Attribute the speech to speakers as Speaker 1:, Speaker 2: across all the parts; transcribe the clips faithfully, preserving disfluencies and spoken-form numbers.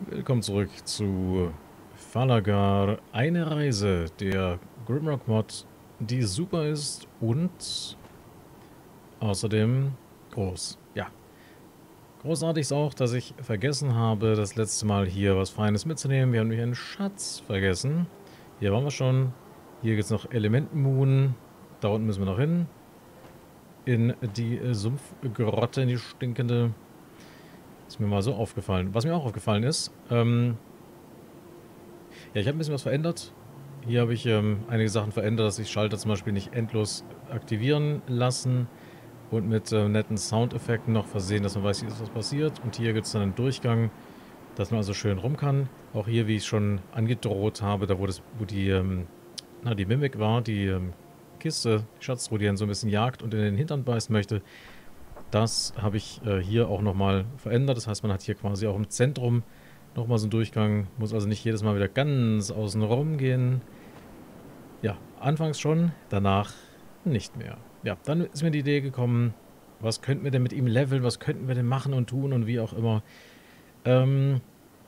Speaker 1: Willkommen zurück zu Fahlagar. Eine Reise der Grimrock Mod, die super ist und außerdem groß. Ja, großartig ist auch, dass ich vergessen habe, das letzte Mal hier was Feines mitzunehmen. Wir haben nämlich einen Schatz vergessen. Hier waren wir schon. Hier gibt es noch Elementmoon. Da unten müssen wir noch hin. In die Sumpfgrotte, in die stinkende. Ist mir mal so aufgefallen. Was mir auch aufgefallen ist, ähm, ja, ich habe ein bisschen was verändert. Hier habe ich ähm, einige Sachen verändert, dass ich Schalter zum Beispiel nicht endlos aktivieren lassen und mit äh, netten Soundeffekten noch versehen, dass man weiß, wie ist was passiert. Und hier gibt es dann einen Durchgang, dass man also schön rum kann. Auch hier, wie ich schon angedroht habe, da wo, das, wo die, ähm, na, die Mimik war, die ähm, Kiste, Schatztruhe, die einen so ein bisschen jagt und in den Hintern beißen möchte, das habe ich äh, hier auch nochmal verändert. Das heißt, man hat hier quasi auch im Zentrum nochmal so einen Durchgang, muss also nicht jedes Mal wieder ganz außen rum gehen. Ja, anfangs schon, danach nicht mehr. Ja, dann ist mir die Idee gekommen, was könnten wir denn mit ihm leveln, was könnten wir denn machen und tun und wie auch immer. Ähm,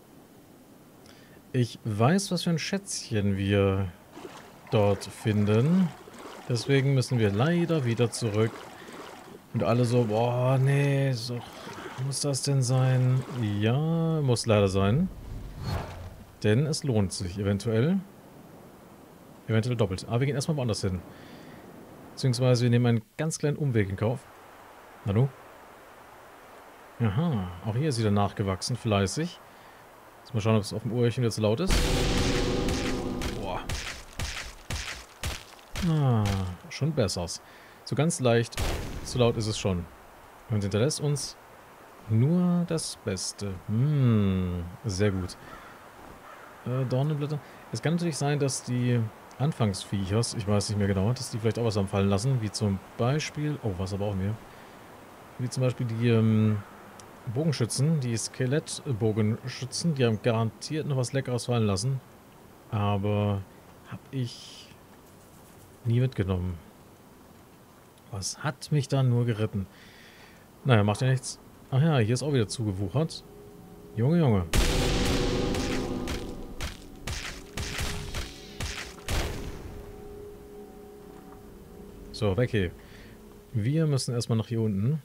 Speaker 1: ich weiß, was für ein Schätzchen wir dort finden. Deswegen müssen wir leider wieder zurück. Und alle so, boah, nee, so, muss das denn sein? Ja, muss leider sein. Denn es lohnt sich eventuell. Eventuell doppelt. Aber wir gehen erstmal woanders hin. Beziehungsweise wir nehmen einen ganz kleinen Umweg in Kauf. Nanu? Aha, auch hier ist wieder nachgewachsen, fleißig. Jetzt mal schauen, ob es auf dem Ohrchen wieder zu laut ist. Boah. Ah, schon besser. So ganz leicht, zu laut ist es schon. Und hinterlässt uns nur das Beste. Hm, sehr gut. Äh, Dornenblätter. Es kann natürlich sein, dass die Anfangsviechers, ich weiß nicht mehr genau, dass die vielleicht auch was anfallen lassen, wie zum Beispiel, oh, Wasser brauchen wir. Wie zum Beispiel die ähm, Bogenschützen, die Skelettbogenschützen, die haben garantiert noch was Leckeres fallen lassen. Aber habe ich nie mitgenommen. Was hat mich da nur geritten? Naja, macht ja nichts. Ach ja, hier ist auch wieder zugewuchert. Junge, Junge. So, weg hier. Wir müssen erstmal nach hier unten.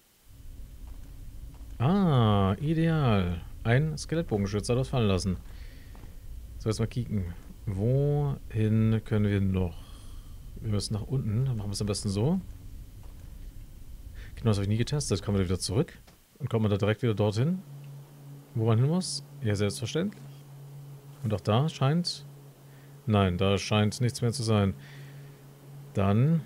Speaker 1: Ah, ideal. Ein Skelettbogenschützer hat das fallen lassen. So, jetzt mal kicken. Wohin können wir noch? Wir müssen nach unten. Dann machen wir es am besten so. Genau, das habe ich nie getestet. Kommen wir wieder zurück. Und kommen wir da direkt wieder dorthin, wo man hin muss? Ja, selbstverständlich. Und auch da scheint... Nein, da scheint nichts mehr zu sein. Dann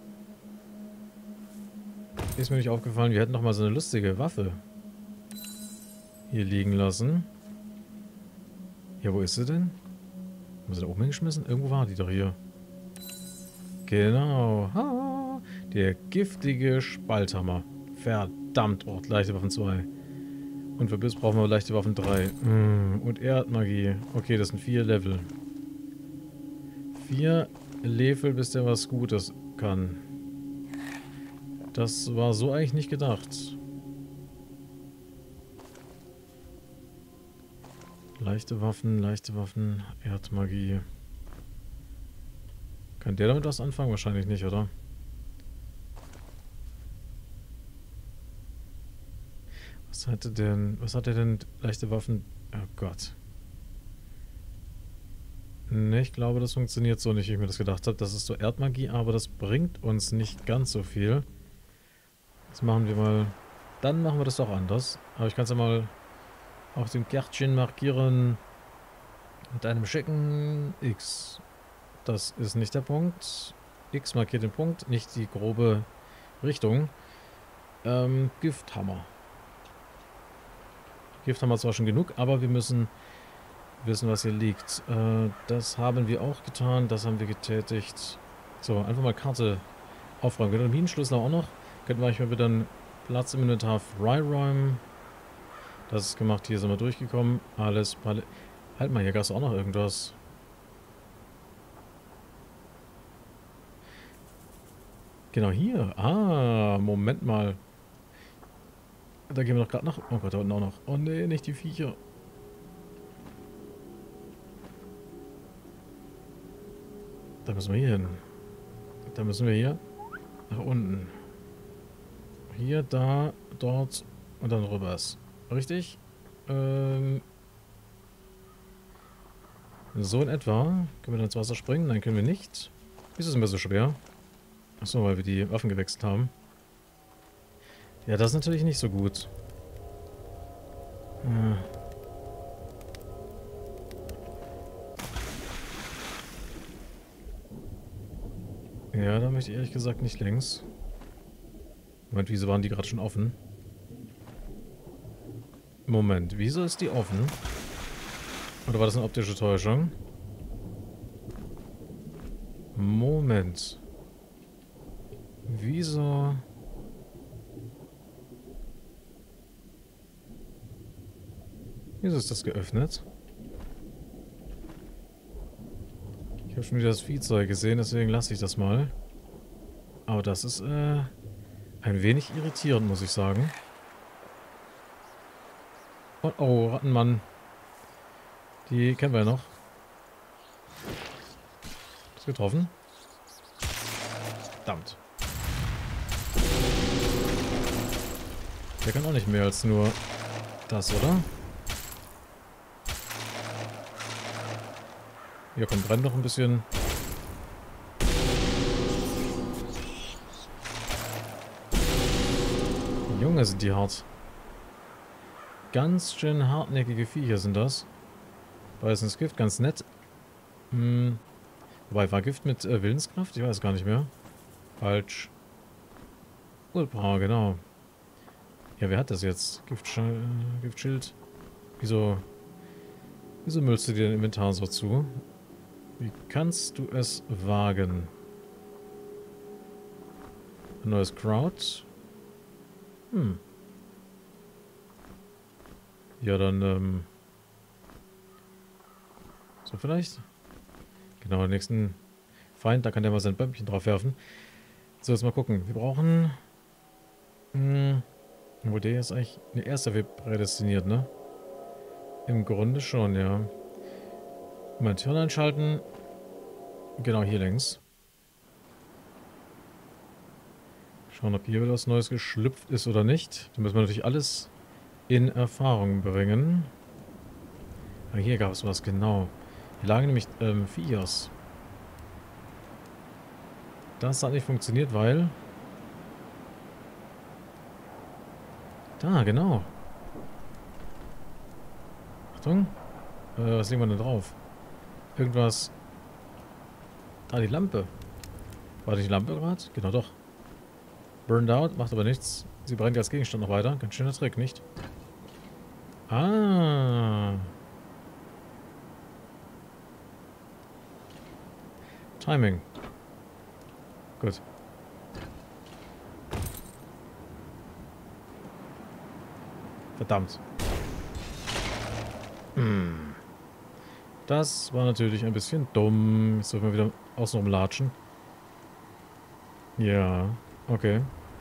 Speaker 1: ist mir nicht aufgefallen, wir hätten noch mal so eine lustige Waffe hier liegen lassen. Ja, wo ist sie denn? Haben sie da oben hingeschmissen? Irgendwo war die doch hier. Genau. Ha, der giftige Spalthammer. Verdammt, oh, leichte Waffen zwei. Und für Biss brauchen wir leichte Waffen drei. Mm, und Erdmagie. Okay, das sind vier Level. Vier Level, bis der was Gutes kann. Das war so eigentlich nicht gedacht. Leichte Waffen, leichte Waffen, Erdmagie. Kann der damit was anfangen? Wahrscheinlich nicht, oder? Was hatte denn... Was hat er denn? Leichte Waffen... Oh Gott. Ne, ich glaube, das funktioniert so nicht, wie ich mir das gedacht habe. Das ist so Erdmagie, aber das bringt uns nicht ganz so viel. Jetzt machen wir mal... Dann machen wir das doch anders. Aber ich kann es ja mal auf dem Kärtchen markieren. Mit einem schicken X. Das ist nicht der Punkt. X markiert den Punkt, nicht die grobe Richtung. Ähm, Gifthammer. Gifthammer zwar schon genug, aber wir müssen wissen, was hier liegt. Äh, das haben wir auch getan, das haben wir getätigt. So, einfach mal Karte aufräumen. Genau, Minenschlüssel auch noch. Könnten wir eigentlich mal wieder einen Platz im Inventar freiräumen. Das ist gemacht, hier sind wir durchgekommen. Alles, Pal halt mal, hier gab es auch noch irgendwas. Genau hier. Ah, Moment mal. Da gehen wir doch gerade nach. Oh Gott, da unten auch noch. Oh nee, nicht die Viecher. Da müssen wir hier hin. Da müssen wir hier nach unten. Hier, da, dort und dann rüber ist. Richtig? Ähm, so in etwa. Können wir dann ins Wasser springen? Nein, können wir nicht. Wieso ist es mir so schwer? Achso, weil wir die Waffen gewechselt haben. Ja, das ist natürlich nicht so gut. Hm. Ja, da möchte ich ehrlich gesagt nicht längs. Moment, wieso waren die gerade schon offen? Moment, wieso ist die offen? Oder war das eine optische Täuschung? Moment. Wieso... Wieso ist das geöffnet? Ich habe schon wieder das Viehzeug gesehen, deswegen lasse ich das mal. Aber das ist äh, ein wenig irritierend, muss ich sagen. Und, oh, Rattenmann. Die kennen wir ja noch. Ist getroffen. Verdammt. Der kann auch nicht mehr als nur das, oder? Hier kommt brennt noch ein bisschen. Junge, sind die hart. Ganz schön hartnäckige Viecher sind das. Weißes Gift, ganz nett. Hm. Wobei, war Gift mit äh, Willenskraft? Ich weiß gar nicht mehr. Falsch. Ultra, genau. Ja, wer hat das jetzt? Giftsch äh, Giftschild. Wieso... Wieso müllst du dir dein Inventar so zu? Wie kannst du es wagen? Ein neues Crowd. Hm. Ja, dann, ähm... so vielleicht? Genau, den nächsten Feind, da kann der mal sein Bömmchen drauf werfen. So, jetzt mal gucken. Wir brauchen... Hm... Wo der ist eigentlich... Ne, erster wird prädestiniert, ne? Im Grunde schon, ja. Moment, Hirn einschalten. Genau, hier längs. Schauen, ob hier wieder was Neues geschlüpft ist oder nicht. Da müssen wir natürlich alles in Erfahrung bringen. Ah, hier gab es was, genau. Hier lagen nämlich ähm, Viechers. Das hat nicht funktioniert, weil... Da, genau. Achtung. Äh, was sehen wir denn drauf? Irgendwas... Da, die Lampe. War die Lampe gerade? Genau, doch. Burned out, macht aber nichts. Sie brennt als Gegenstand noch weiter. Ganz schöner Trick, nicht? Ah. Timing. Gut. Verdammt. Hm. Das war natürlich ein bisschen dumm. Jetzt dürfen wir wieder außenrum latschen. Ja, okay.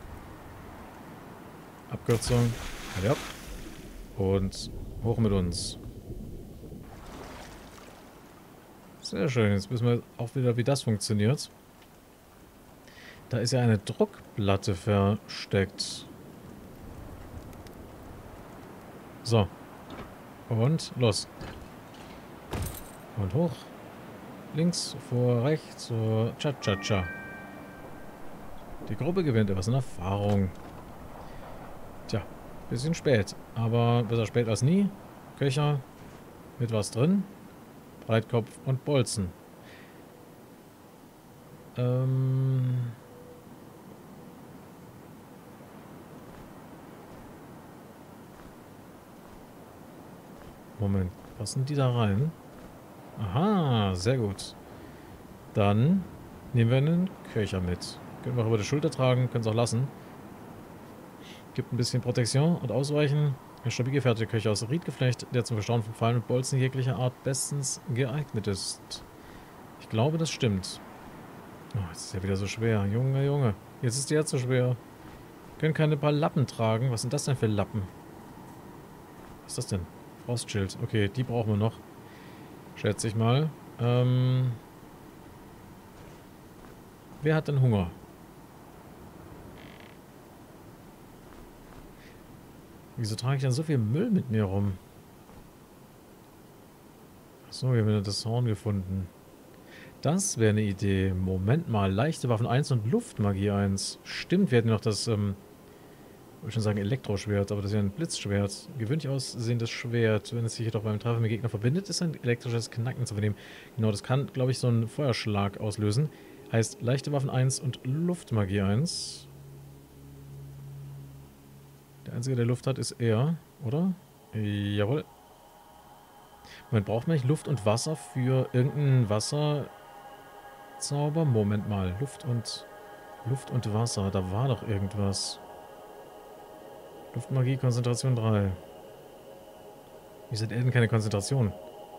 Speaker 1: Abkürzung. Ja. Und hoch mit uns. Sehr schön. Jetzt wissen wir auch wieder, wie das funktioniert. Da ist ja eine Druckplatte versteckt. So. Und los. Und hoch. Links, vor, rechts, so. Cha-cha-cha. Die Gruppe gewinnt etwas in Erfahrung. Tja, bisschen spät. Aber besser spät als nie. Köcher mit was drin. Breitkopf und Bolzen. Ähm... Moment, passen die da rein? Aha, sehr gut. Dann nehmen wir einen Köcher mit. Können wir auch über die Schulter tragen, können es auch lassen. Gibt ein bisschen Protektion und Ausweichen. Ein stabil gefertigter Köcher aus Riedgeflecht, der zum Verstauen von Pfeilen und Bolzen jeglicher Art bestens geeignet ist. Ich glaube, das stimmt. Oh, jetzt ist ja wieder so schwer. Junge, Junge. Jetzt ist die ja so schwer. Können keine paar Lappen tragen. Was sind das denn für Lappen? Was ist das denn? Frostschild. Okay, die brauchen wir noch. Schätze ich mal. Ähm... Wer hat denn Hunger? Wieso trage ich denn so viel Müll mit mir rum? Achso, wir haben wieder das Horn gefunden. Das wäre eine Idee. Moment mal, leichte Waffen eins und Luftmagie eins. Stimmt, wir hätten noch das, ähm, ich wollte schon sagen Elektroschwert, aber das ist ja ein Blitzschwert. Gewöhnlich aussehendes Schwert. Wenn es sich jedoch beim Treffen mit Gegner verbindet, ist ein elektrisches Knacken zu vernehmen. Genau, das kann, glaube ich, so einen Feuerschlag auslösen. Heißt, leichte Waffen eins und Luftmagie eins. Der Einzige, der Luft hat, ist er, oder? Jawohl. Moment, braucht man nicht Luft und Wasser für irgendeinen Wasserzauber? Moment mal, Luft und Luft und Wasser, da war doch irgendwas. Luftmagie, Konzentration drei. Wieso hat er denn keine Konzentration?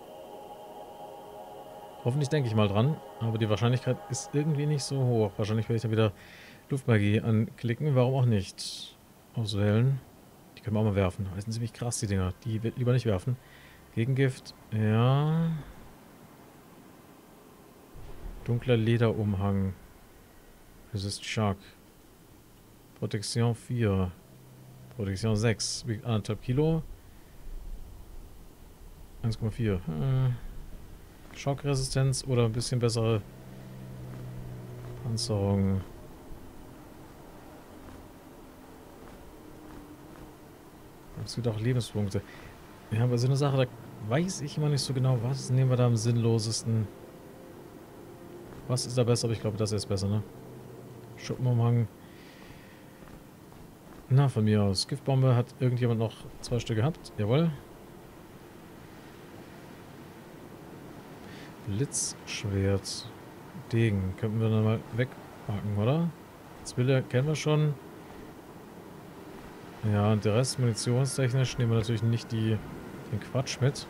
Speaker 1: Hoffentlich denke ich mal dran, aber die Wahrscheinlichkeit ist irgendwie nicht so hoch. Wahrscheinlich werde ich da wieder Luftmagie anklicken, warum auch nicht. Auswählen. Die können wir auch mal werfen. Das sind ziemlich krass, die Dinger. Die will lieber nicht werfen. Gegengift, ja. Dunkler Lederumhang. Resist Shock. Protektion vier. Protektion sechs. Wiegt anderthalb Kilo. eins Komma vier. Hm. Schockresistenz oder ein bisschen bessere Panzerung. Es gibt auch Lebenspunkte. Ja, aber so eine Sache, da weiß ich immer nicht so genau, was nehmen wir da am sinnlosesten. Was ist da besser? Aber ich glaube, das ist besser, ne? Schuppenumhang. Na, von mir aus. Giftbombe hat irgendjemand noch zwei Stück gehabt. Jawohl. Blitzschwert. Degen. Könnten wir dann mal wegpacken, oder? Zwille kennen wir schon. Ja, und der Rest munitionstechnisch nehmen wir natürlich nicht die, den Quatsch mit.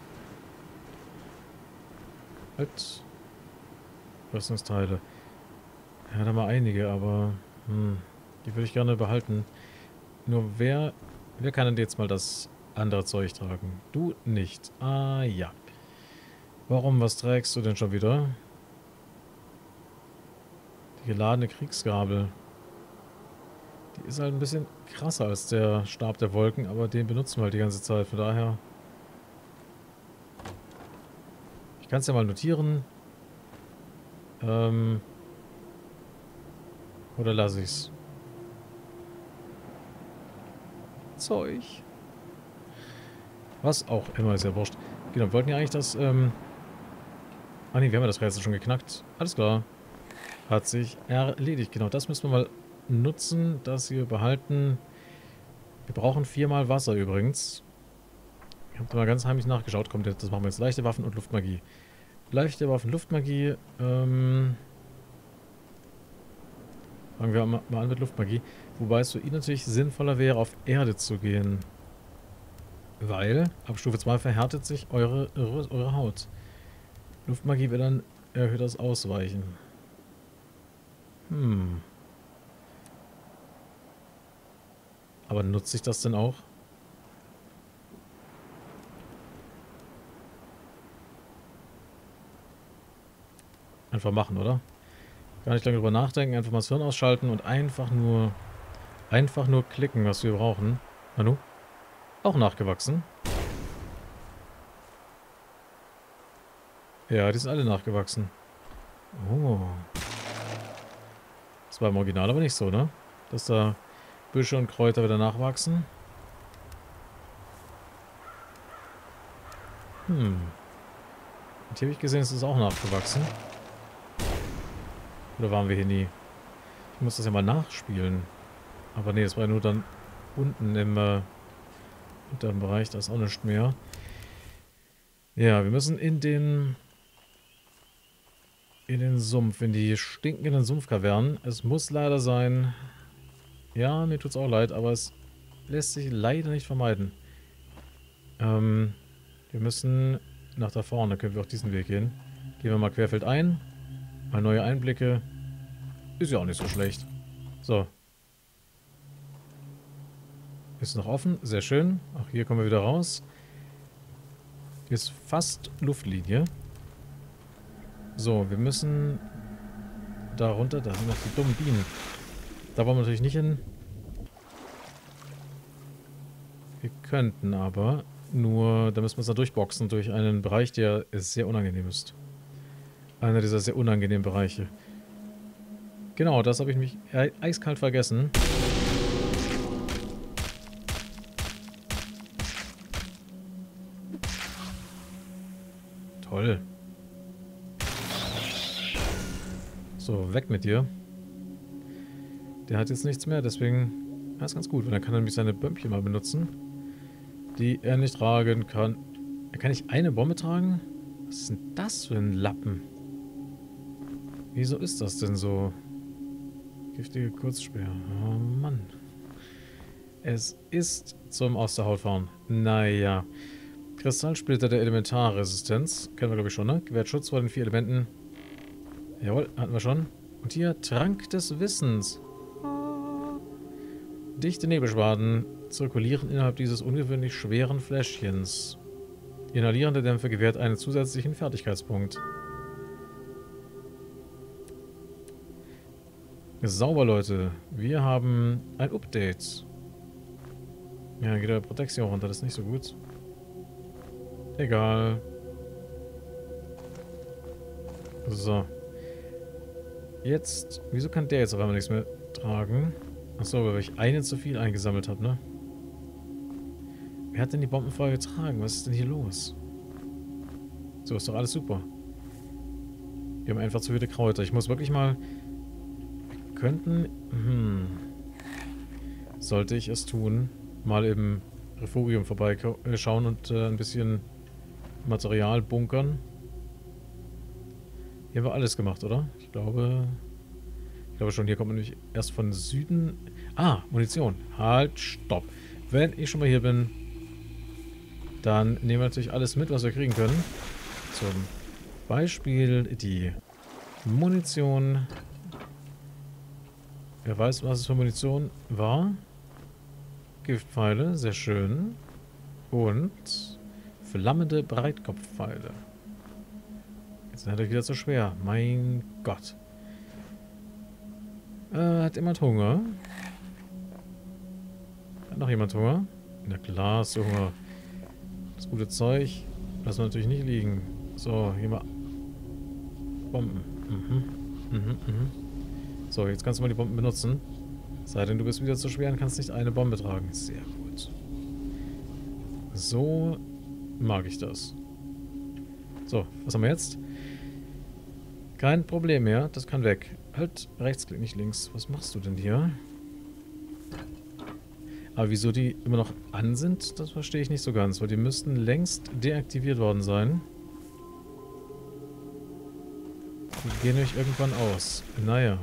Speaker 1: Halt. Rüstungsteile. Ja, da haben wir einige, aber hm, die würde ich gerne behalten. Nur wer, wer kann denn jetzt mal das andere Zeug tragen? Du nicht. Ah, ja. Warum, was trägst du denn schon wieder? Die geladene Kriegsgabel. Die ist halt ein bisschen krasser als der Stab der Wolken, aber den benutzen wir halt die ganze Zeit. Von daher... Ich kann es ja mal notieren. Ähm... Oder lasse ich's? Zeug. Was auch immer, ist ja wurscht. Genau, wir wollten ja eigentlich das, ähm... Ah ne, wir haben ja das Rätsel schon geknackt. Alles klar. Hat sich erledigt. Genau, das müssen wir mal nutzen, das hier behalten. Wir brauchen viermal Wasser übrigens. Ich habe da mal ganz heimlich nachgeschaut. Kommt jetzt, das machen wir jetzt. Leichte Waffen und Luftmagie. Leichte Waffen, Luftmagie. Ähm... Fangen wir mal an mit Luftmagie. Wobei es für ihn natürlich sinnvoller wäre, auf Erde zu gehen. Weil, ab Stufe zwei verhärtet sich eure, eure, eure Haut. Luftmagie wird dann erhöhtes Ausweichen. Hm. Aber nutzt sich das denn auch? Einfach machen, oder? Gar nicht lange drüber nachdenken, einfach mal das Hirn ausschalten und einfach nur... Einfach nur klicken, was wir brauchen. Nanu? Auch nachgewachsen. Ja, die sind alle nachgewachsen. Oh. Das war im Original aber nicht so, ne? Dass da Büsche und Kräuter wieder nachwachsen. Hm. Und hier habe ich gesehen, es ist auch nachgewachsen. Oder waren wir hier nie? Ich muss das ja mal nachspielen. Aber nee, das war ja nur dann unten im äh, unteren Bereich. Da ist auch nichts mehr. Ja, wir müssen in den... In den Sumpf, in die stinkenden Sumpfkavernen. Es muss leider sein... Ja, mir tut's auch leid, aber es lässt sich leider nicht vermeiden. Ähm, wir müssen nach da vorne, können wir auch diesen Weg gehen. Gehen wir mal querfeld ein. Mal neue Einblicke. Ist ja auch nicht so schlecht. So. Ist noch offen, sehr schön. Auch hier kommen wir wieder raus. Ist fast Luftlinie. So, wir müssen da runter. Da sind noch die dummen Bienen. Da wollen wir natürlich nicht hin. Wir könnten aber, nur da müssen wir uns da durchboxen durch einen Bereich, der sehr unangenehm ist. Einer dieser sehr unangenehmen Bereiche. Genau, das habe ich mich eiskalt vergessen. Toll. So, weg mit dir. Der hat jetzt nichts mehr, deswegen... Das ist ganz gut, weil dann kann er nämlich seine Bömpchen mal benutzen, die er nicht tragen kann. Er kann nicht eine Bombe tragen? Was ist denn das für ein Lappen? Wieso ist das denn so? Giftige Kurzspeer. Oh Mann. Es ist zum Aus der Haut fahren. Naja. Kristallsplitter der Elementarresistenz. Kennen wir, glaube ich, schon, ne? Gewährt Schutz vor den vier Elementen. Jawohl, hatten wir schon. Und hier Trank des Wissens. Dichte Nebelschwaden zirkulieren innerhalb dieses ungewöhnlich schweren Fläschchens. Die inhalierende Dämpfe gewährt einen zusätzlichen Fertigkeitspunkt. Sauber, Leute. Wir haben ein Update. Ja, geht der Protektion runter. Das ist nicht so gut. Egal. So. Jetzt. Wieso kann der jetzt auf einmal nichts mehr tragen? Achso, weil ich einen zu viel eingesammelt habe, ne? Wer hat denn die Bomben vorher getragen? Was ist denn hier los? So, ist doch alles super. Wir haben einfach zu viele Kräuter. Ich muss wirklich mal... Wir könnten... Hm... Sollte ich es tun, mal im Refugium vorbeischauen und äh, ein bisschen Material bunkern. Hier haben wir alles gemacht, oder? Ich glaube... Ich glaube schon, hier kommt man nämlich erst von Süden... Ah, Munition. Halt, stopp. Wenn ich schon mal hier bin, dann nehmen wir natürlich alles mit, was wir kriegen können. Zum Beispiel die Munition. Wer weiß, was es für Munition war? Giftpfeile, sehr schön. Und flammende Breitkopfpfeile. Jetzt ist er wieder zu schwer. Mein Gott. Äh, hat jemand Hunger? Hat noch jemand Hunger? Na klar, hast du Hunger. Das gute Zeug lassen wir natürlich nicht liegen. So, hier mal Bomben. Mhm. Mhm, mhm. So, jetzt kannst du mal die Bomben benutzen. Sei denn, du bist wieder zu schwer und kannst nicht eine Bombe tragen. Sehr gut. So mag ich das. So, was haben wir jetzt? Kein Problem mehr, das kann weg. Halt, rechtsklick, nicht links. Was machst du denn hier? Aber wieso die immer noch an sind, das verstehe ich nicht so ganz, weil die müssten längst deaktiviert worden sein. Die gehen nämlich irgendwann aus. Naja.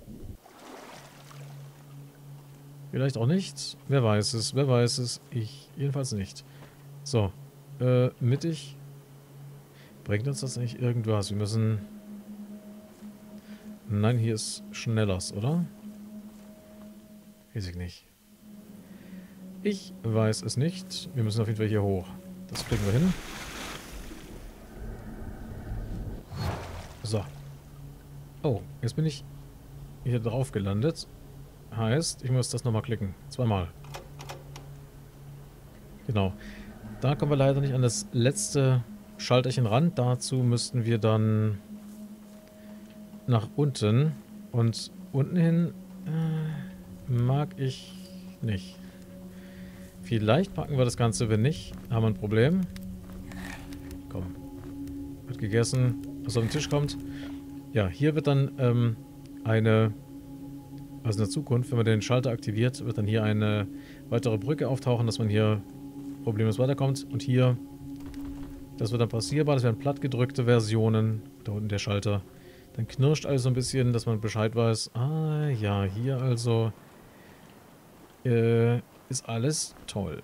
Speaker 1: Vielleicht auch nicht. Wer weiß es, wer weiß es. Ich jedenfalls nicht. So. Äh, mittig. Bringt uns das nicht irgendwas? Wir müssen... Nein, hier ist Schnellers, oder? Weiß ich nicht. Ich weiß es nicht. Wir müssen auf jeden Fall hier hoch. Das kriegen wir hin. So. Oh, jetzt bin ich hier drauf gelandet. Heißt, ich muss das nochmal klicken. Zweimal. Genau. Da kommen wir leider nicht an das letzte Schalterchen ran. Dazu müssten wir dann nach unten. Und unten hin äh, mag ich nicht. Vielleicht packen wir das Ganze, wenn nicht, haben wir ein Problem. Komm. Wird gegessen, was auf den Tisch kommt. Ja, hier wird dann ähm, eine... Also in der Zukunft, wenn man den Schalter aktiviert, wird dann hier eine weitere Brücke auftauchen, dass man hier problemlos weiterkommt. Und hier, das wird dann passierbar, das werden plattgedrückte Versionen. Da unten der Schalter. Dann knirscht alles so ein bisschen, dass man Bescheid weiß. Ah ja, hier also äh, ist alles toll.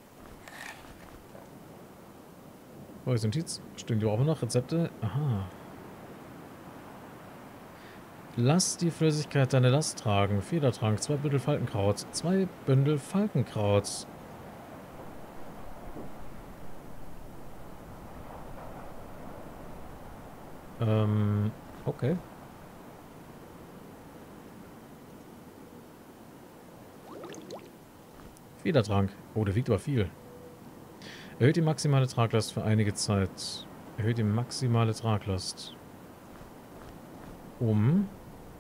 Speaker 1: Notiz. Stimmt, die brauchen wir noch Rezepte. Aha. Lass die Flüssigkeit deine Last tragen. Federtrank, zwei Bündel Falkenkraut. Zwei Bündel Falkenkraut. Ähm, okay. Spätertrank. Oh, der wiegt aber viel. Erhöht die maximale Traglast für einige Zeit. Erhöht die maximale Traglast. Um.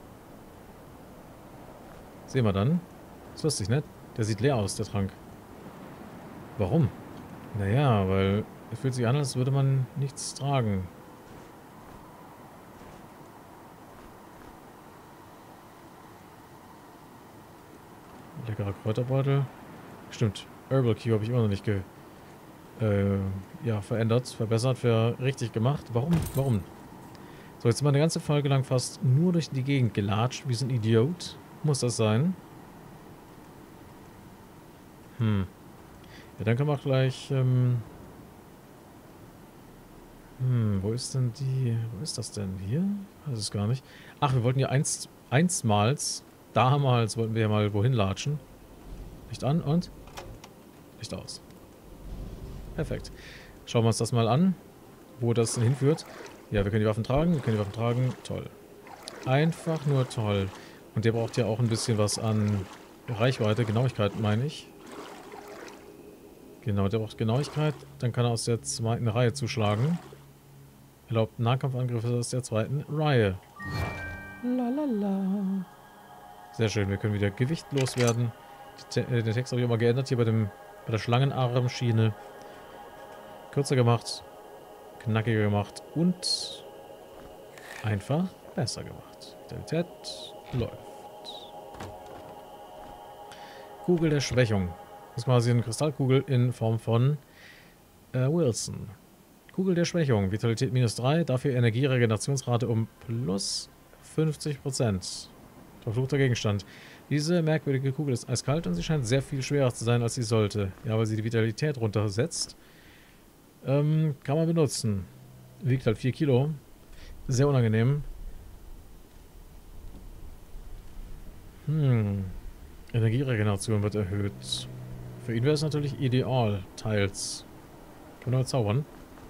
Speaker 1: Sehen wir dann. Ist lustig, ne? Der sieht leer aus, der Trank. Warum? Naja, weil es fühlt sich an, als würde man nichts tragen. Leckerer Kräuterbeutel. Stimmt. Herbal Q habe ich immer noch nicht ge äh, ja, verändert, verbessert, für richtig gemacht. Warum? Warum? So, jetzt sind wir eine ganze Folge lang fast nur durch die Gegend gelatscht. Wie so ein Idiot. Muss das sein? Hm. Ja, dann können wir auch gleich, ähm... Hm, wo ist denn die... Wo ist das denn? Hier? Ich weiß es gar nicht. Ach, wir wollten ja einst, einstmals, damals wollten wir ja mal wohin latschen. Licht an und... Licht aus. Perfekt. Schauen wir uns das mal an, wo das denn hinführt. Ja, wir können die Waffen tragen, wir können die Waffen tragen. Toll. Einfach nur toll. Und der braucht ja auch ein bisschen was an Reichweite, Genauigkeit, meine ich. Genau, der braucht Genauigkeit. Dann kann er aus der zweiten Reihe zuschlagen. Erlaubt Nahkampfangriffe aus der zweiten Reihe. Lalala. Sehr schön, wir können wieder Gewicht loswerden. Te äh, den Text habe ich auch mal geändert hier bei, dem, bei der Schlangenarmschiene. Kürzer gemacht, knackiger gemacht und einfach besser gemacht. Vitalität läuft. Kugel der Schwächung. Das ist quasi eine Kristallkugel in Form von äh, Wilson. Kugel der Schwächung. Vitalität minus drei, dafür Energieregenerationsrate um plus fünfzig Prozent. Verfluchter Gegenstand. Diese merkwürdige Kugel ist eiskalt und sie scheint sehr viel schwerer zu sein, als sie sollte. Ja, weil sie die Vitalität runtersetzt. Ähm, kann man benutzen. Wiegt halt vier Kilo. Sehr unangenehm. Hm. Energieregeneration wird erhöht. Für ihn wäre es natürlich ideal, teils. Können wir zaubern?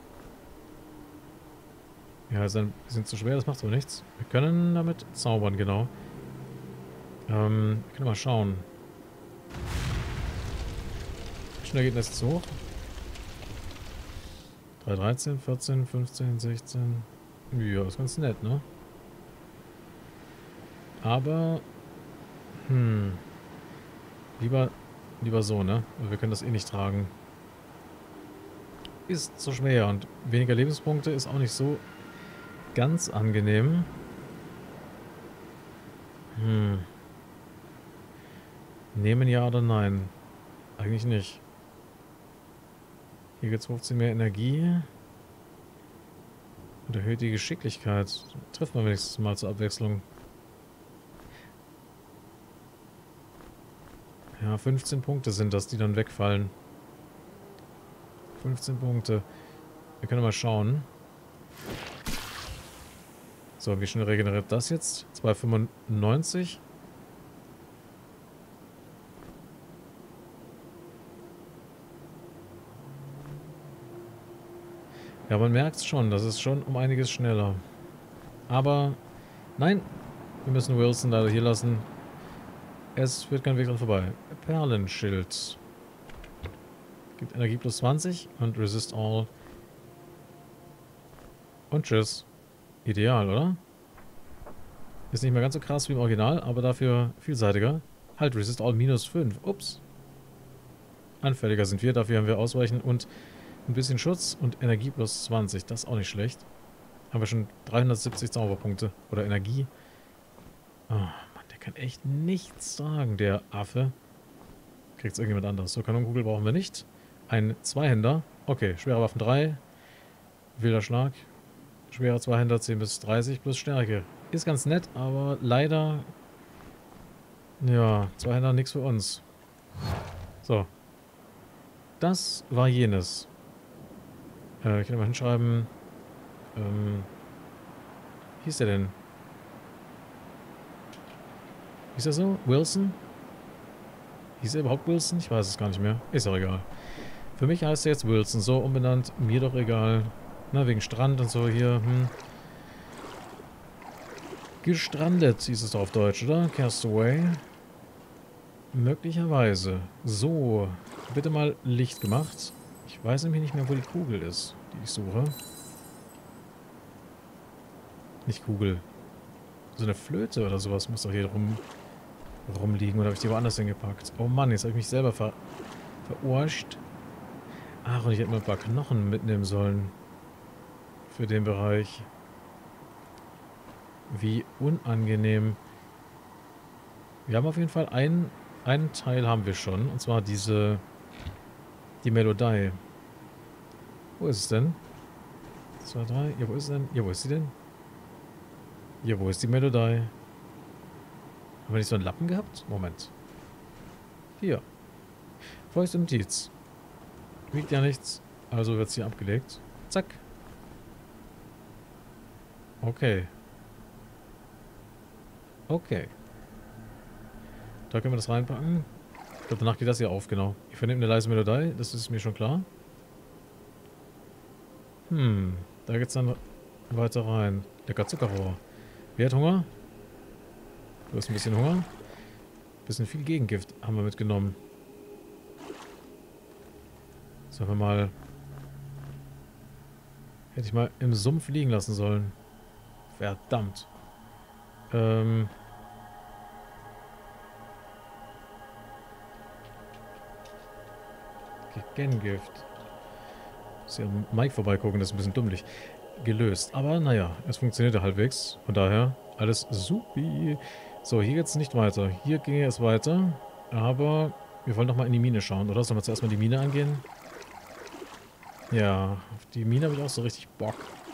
Speaker 1: Ja, sie sind zu schwer, das macht aber nichts. Wir können damit zaubern, genau. Ähm, wir können mal schauen. Wie schnell geht das jetzt hoch? drei, dreizehn, vierzehn, fünfzehn, sechzehn. Ja, ist ganz nett, ne? Aber, hm. Lieber, lieber so, ne? Wir können das eh nicht tragen. Ist zu schwer und weniger Lebenspunkte ist auch nicht so ganz angenehm. Hm. Nehmen ja oder nein? Eigentlich nicht. Hier gibt es fünfzehn mehr Energie. Und erhöht die Geschicklichkeit. Trifft man wenigstens mal zur Abwechslung. Ja, fünfzehn Punkte sind das, die dann wegfallen. fünfzehn Punkte. Wir können mal schauen. So, wie schnell regeneriert das jetzt? zwei fünfundneunzig. Ja, man merkt es schon, das ist schon um einiges schneller. Aber, nein, wir müssen Wilson leider hier lassen. Es führt kein Weg dran vorbei. Perlenschild. Gibt Energie plus zwanzig und Resist All. Und tschüss. Ideal, oder? Ist nicht mehr ganz so krass wie im Original, aber dafür vielseitiger. Halt, Resist All minus fünf. Ups. Anfälliger sind wir, dafür haben wir Ausweichen und ein bisschen Schutz und Energie plus zwanzig. Das ist auch nicht schlecht. Haben wir schon dreihundertsiebzig Zauberpunkte. Oder Energie. Oh, Mann, der kann echt nichts tragen, der Affe. Kriegt es irgendjemand anderes. So, Kanonenkugel brauchen wir nicht. Ein Zweihänder. Okay, schwere Waffen drei. Wilder Schlag. Schwerer Zweihänder zehn bis dreißig plus Stärke. Ist ganz nett, aber leider... Ja, Zweihänder nichts für uns. So. Das war jenes. Äh, ich kann mal hinschreiben. Ähm. Wie hieß der denn? Hieß er so? Wilson? Hieß er überhaupt Wilson? Ich weiß es gar nicht mehr. Ist auch egal. Für mich heißt er jetzt Wilson. So umbenannt. Mir doch egal. Na, wegen Strand und so hier. Hm. Gestrandet hieß es doch auf Deutsch, oder? Castaway. Möglicherweise. So, bitte mal Licht gemacht. Ich weiß nämlich nicht mehr, wo die Kugel ist, die ich suche. Nicht Kugel. So eine Flöte oder sowas muss doch hier rum, rumliegen. Oder habe ich die woanders hingepackt? Oh Mann, jetzt habe ich mich selber ver, verarscht. Ach, und ich hätte mal ein paar Knochen mitnehmen sollen. Für den Bereich. Wie unangenehm. Wir haben auf jeden Fall einen, einen Teil haben wir schon. Und zwar diese... Die Melodie. Wo ist es denn? Zwei, drei. Ja, wo ist es denn? Ja, wo ist sie denn? Ja, wo ist die Melodie? Haben wir nicht so einen Lappen gehabt? Moment. Hier. Voice Notiz. Wiegt ja nichts. Also wird es hier abgelegt. Zack. Okay. Okay. Da können wir das reinpacken. Ich glaube, danach geht das hier auf, genau. Ich vernehme eine leise Melodie, das ist mir schon klar. Hm, da geht's dann weiter rein. Lecker Zuckerrohr. Wer hat Hunger? Du hast ein bisschen Hunger. Bisschen viel Gegengift haben wir mitgenommen. Sollen wir mal... Hätte ich mal im Sumpf liegen lassen sollen. Verdammt. Ähm... Gegengift. Ist ja Mike vorbeigucken, das ist ein bisschen dummlich. Gelöst. Aber naja, es funktionierte halbwegs. Von daher, alles supi. So, hier geht's nicht weiter. Hier ginge es weiter. Aber wir wollen doch mal in die Mine schauen, oder? Sollen wir zuerst mal die Mine angehen? Ja, auf die Mine habe ich auch so richtig Bock.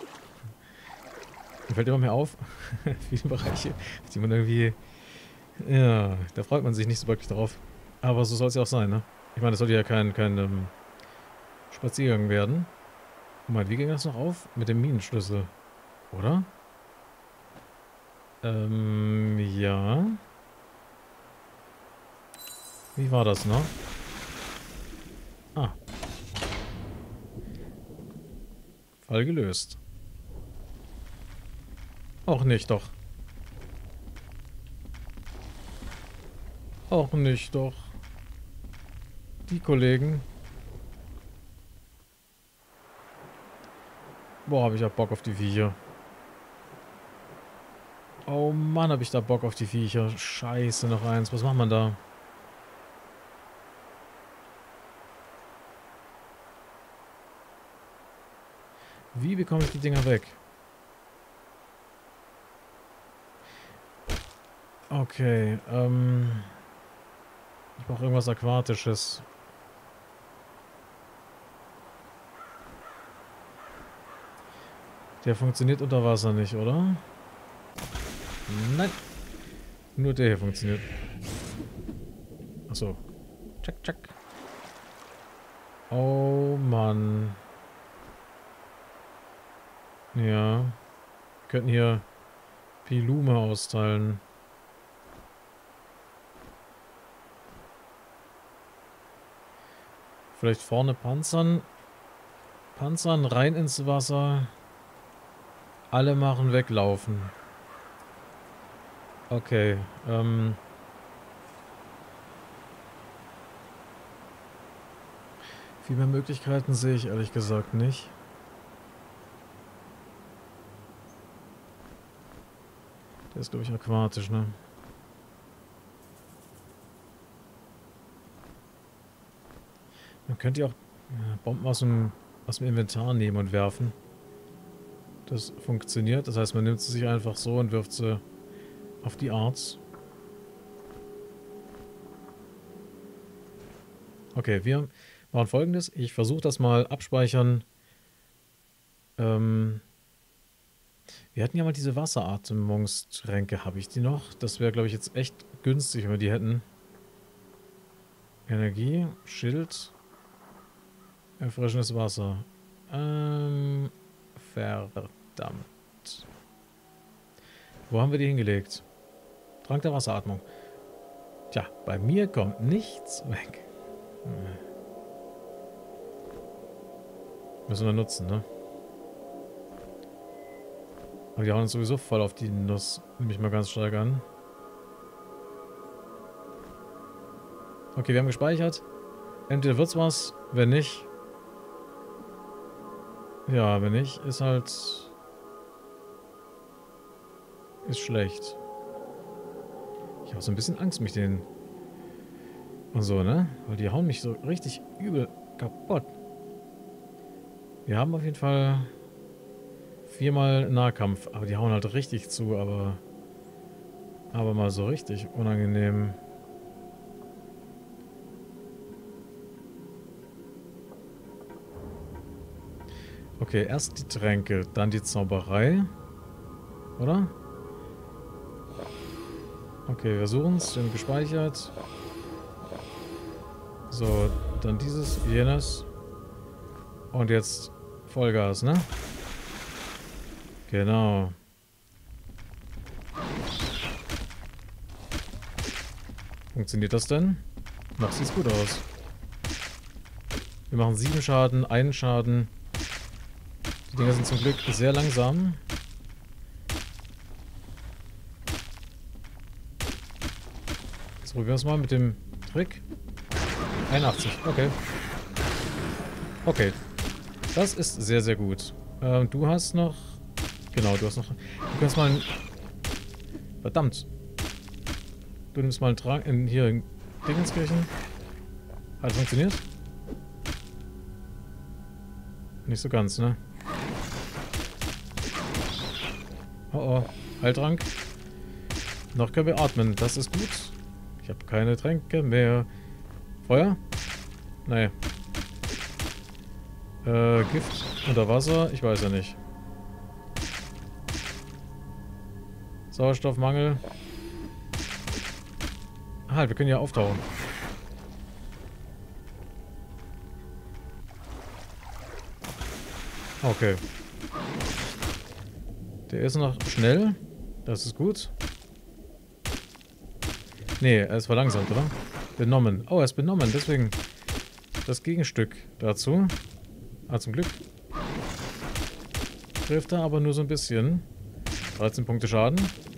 Speaker 1: Mir fällt immer mehr auf, viele Bereiche, die man irgendwie... Ja, da freut man sich nicht so wirklich drauf. Aber so soll es ja auch sein, ne? Ich meine, das sollte ja kein, kein ähm, Spaziergang werden. Moment, wie ging das noch auf? Mit dem Minenschlüssel, oder? Ähm, ja. Wie war das noch? Ah. Fall gelöst. Auch nicht, doch. Auch nicht, doch. Die Kollegen. Boah, habe ich ja Bock auf die Viecher. Oh Mann, habe ich da Bock auf die Viecher. Scheiße, noch eins. Was macht man da? Wie bekomme ich die Dinger weg? Okay, ähm... ich brauche irgendwas Aquatisches. Der funktioniert unter Wasser nicht, oder? Nein. Nur der hier funktioniert. Achso. Check, check. Oh Mann. Ja. Wir könnten hier Pilume austeilen. Vielleicht vorne panzern. Panzern rein ins Wasser. Alle machen weglaufen. Okay, ähm... viel mehr Möglichkeiten sehe ich ehrlich gesagt nicht. Der ist, glaube ich, aquatisch, ne? Man könnte ja auch ja, Bomben aus dem, aus dem Inventar nehmen und werfen. Das funktioniert. Das heißt, man nimmt sie sich einfach so und wirft sie auf die Arts. Okay, wir machen Folgendes. Ich versuche das mal abspeichern. Ähm, wir hatten ja mal diese Wasseratmungstränke. Habe ich die noch? Das wäre, glaube ich, jetzt echt günstig, wenn wir die hätten. Energie, Schild, erfrischendes Wasser. Ähm, verdammt. Wo haben wir die hingelegt? Trank der Wasseratmung. Tja, bei mir kommt nichts weg. Hm. Müssen wir nutzen, ne? Aber die hauen uns sowieso voll auf die Nuss. Nehme ich mal ganz stark an. Okay, wir haben gespeichert. Entweder wird's was, wenn nicht. Ja, wenn nicht, ist halt... Ist schlecht. Ich habe so ein bisschen Angst, mich den... Und so, ne? Weil die hauen mich so richtig übel kaputt. Wir haben auf jeden Fall viermal Nahkampf. Aber die hauen halt richtig zu, aber... Aber mal so richtig unangenehm. Okay, erst die Tränke, dann die Zauberei. Oder? Okay, wir versuchen es. Wir haben gespeichert. So, dann dieses, jenes. Und jetzt Vollgas, ne? Genau. Funktioniert das denn? Noch sieht's gut aus. Wir machen sieben Schaden, einen Schaden. Die Dinger sind zum Glück sehr langsam. Jetzt probieren wir es mal mit dem Trick. einundachtzig, okay. Okay. Das ist sehr, sehr gut. Ähm, du hast noch... Genau, du hast noch... Du kannst mal... Ein, verdammt. Du nimmst mal einen Trank... In, hier in Dingenskirchen. Hat das funktioniert? Nicht so ganz, ne? Oh oh. Heiltrank. Noch können wir atmen. Das ist gut. Ich habe keine Tränke mehr. Feuer? Nee. Äh, Gift unter Wasser? Ich weiß ja nicht. Sauerstoffmangel. Halt, wir können ja auftauchen. Okay. Der ist noch schnell. Das ist gut. Nee, er ist verlangsamt, oder? Benommen. Oh, er ist benommen. Deswegen das Gegenstück dazu. Ah, zum Glück. Trifft er aber nur so ein bisschen. dreizehn Punkte Schaden.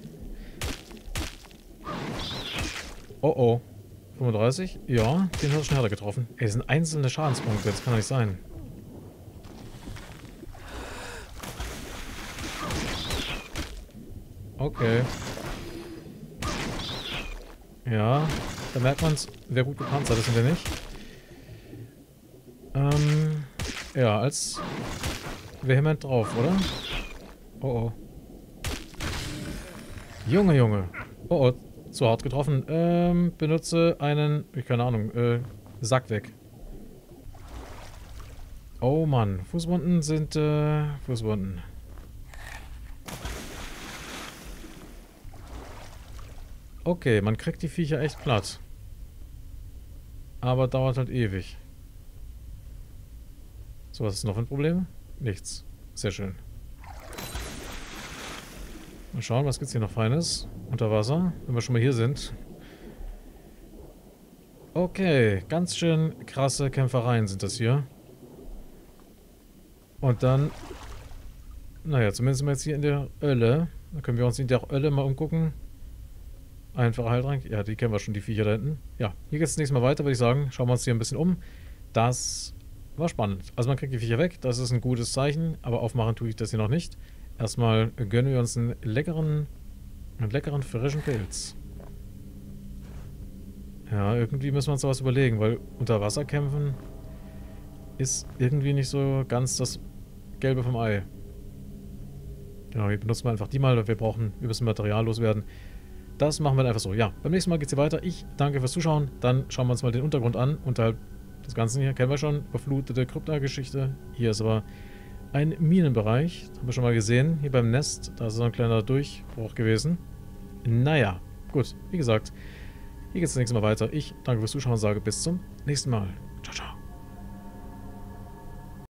Speaker 1: Oh oh. fünfunddreißig? Ja, den hat er schon härter getroffen. Ey, das sind einzelne Schadenspunkte. Das kann doch nicht sein. Okay. Ja, da merkt man es, wer gut gepanzert ist und wer nicht. Ähm, ja, als vehement drauf, oder? Oh oh. Junge, Junge. Oh oh, zu hart getroffen. Ähm, benutze einen, ich keine Ahnung, äh, Sack weg. Oh Mann, Fußwunden sind, äh, Fußwunden. Okay, man kriegt die Viecher echt platt. Aber dauert halt ewig. So, was ist noch ein Problem? Nichts. Sehr schön. Mal schauen, was gibt's hier noch Feines? Unter Wasser, wenn wir schon mal hier sind. Okay, ganz schön krasse Kämpfereien sind das hier. Und dann... Naja, zumindest sind wir jetzt hier in der Hölle. Dann können wir uns in der Hölle mal umgucken. Einfacher Heiltrank. Ja, die kennen wir schon, die Viecher da hinten. Ja, hier geht es nächstes Mal weiter, würde ich sagen. Schauen wir uns hier ein bisschen um. Das war spannend. Also man kriegt die Viecher weg, das ist ein gutes Zeichen. Aber aufmachen tue ich das hier noch nicht. Erstmal gönnen wir uns einen leckeren, einen leckeren frischen Pilz. Ja, irgendwie müssen wir uns sowas überlegen, weil unter Wasser kämpfen ist irgendwie nicht so ganz das Gelbe vom Ei. Genau, hier benutzen wir einfach die mal, weil wir brauchen, wir müssen Material loswerden. Das machen wir dann einfach so. Ja, beim nächsten Mal geht es hier weiter. Ich danke fürs Zuschauen. Dann schauen wir uns mal den Untergrund an. Unterhalb des Ganzen hier kennen wir schon. Überflutete Krypta-Geschichte. Hier ist aber ein Minenbereich. Das haben wir schon mal gesehen. Hier beim Nest. Da ist so ein kleiner Durchbruch gewesen. Naja, gut. Wie gesagt, hier geht es das nächste Mal weiter. Ich danke fürs Zuschauen und sage bis zum nächsten Mal. Ciao, ciao.